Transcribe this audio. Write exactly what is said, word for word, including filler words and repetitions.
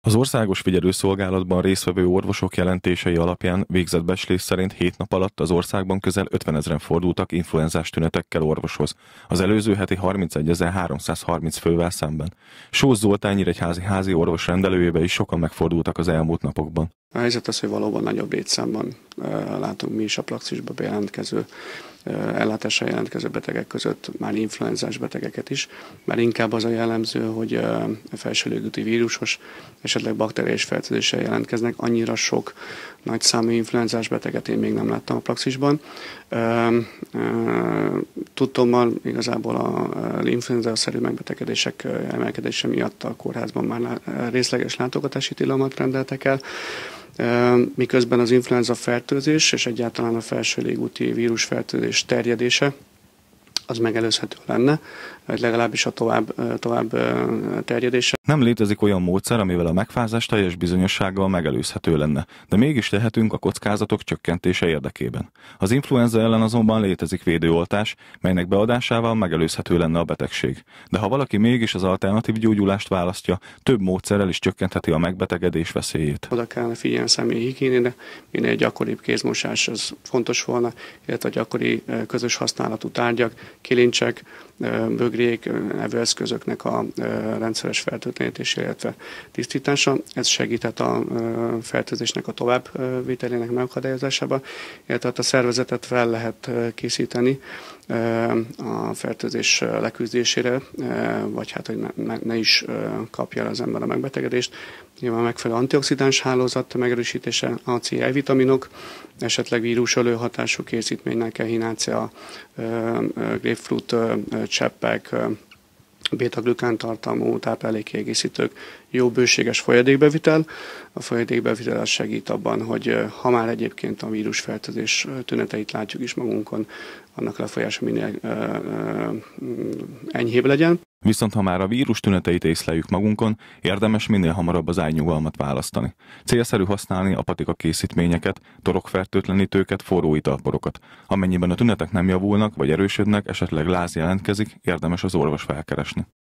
Az Országos Figyelőszolgálatban résztvevő orvosok jelentései alapján végzett becslés szerint hét nap alatt az országban közel ötvenezren fordultak influenzás tünetekkel orvoshoz, az előző heti harmincegyezer-háromszázharminc fővel szemben. Sós Zoltán nyíregyházi házi orvos rendelőjébe is sokan megfordultak az elmúlt napokban. A helyzet az, hogy valóban nagyobb létszámban látunk mi is a praxisba bejelentkező, ellátásra jelentkező betegek között már influenzás betegeket is, mert inkább az a jellemző, hogy felső légúti vírusos, esetleg bakteriális fertőzéssel jelentkeznek. Annyira sok nagy számú influenzás beteget én még nem láttam a praxisban. Tudtommal igazából a influenza-szerű megbetegedések emelkedése miatt a kórházban már részleges látogatási tilalmat rendeltek el, miközben az influenza fertőzés és egyáltalán a felső légúti vírusfertőzés terjedése az megelőzhető lenne, vagy legalábbis a tovább, tovább terjedése. Nem létezik olyan módszer, amivel a megfázás teljes bizonyossággal megelőzhető lenne, de mégis tehetünk a kockázatok csökkentése érdekében. Az influenza ellen azonban létezik védőoltás, melynek beadásával megelőzhető lenne a betegség. De ha valaki mégis az alternatív gyógyulást választja, több módszerrel is csökkentheti a megbetegedés veszélyét. Oda kellene figyelni a személyi higiénére, minél gyakoribb kézmosás az fontos volna, illetve a gyakori közös használatú tárgyak, kilincsek, bögrék, evőeszközöknek a rendszeres fertőtlenítésére, illetve tisztítása. Ez segített a fertőzésnek a továbbvételének megakadályozásában, illetve a szervezetet fel lehet készíteni a fertőzés leküzdésére, vagy hát, hogy ne, ne is kapja el az ember a megbetegedést. Nyilván megfelelő antioxidáns hálózat megerősítése, A, C, E-vitaminok, esetleg vírusölő hatású készítménynek, ehinácia, grapefruit cseppek, béta-glükán tartalmú táplálékkiegészítők, jó bőséges folyadékbevitel. A folyadékbevitel az segít abban, hogy ha már egyébként a vírusfertőzés tüneteit látjuk is magunkon, annak lefolyása minél ö, ö, enyhébb legyen. Viszont ha már a vírus tüneteit észleljük magunkon, érdemes minél hamarabb az ágynyugalmat választani. Célszerű használni a patika készítményeket, torokfertőtlenítőket, forró italporokat. Amennyiben a tünetek nem javulnak vagy erősödnek, esetleg láz jelentkezik, érdemes az orvos felkeresni.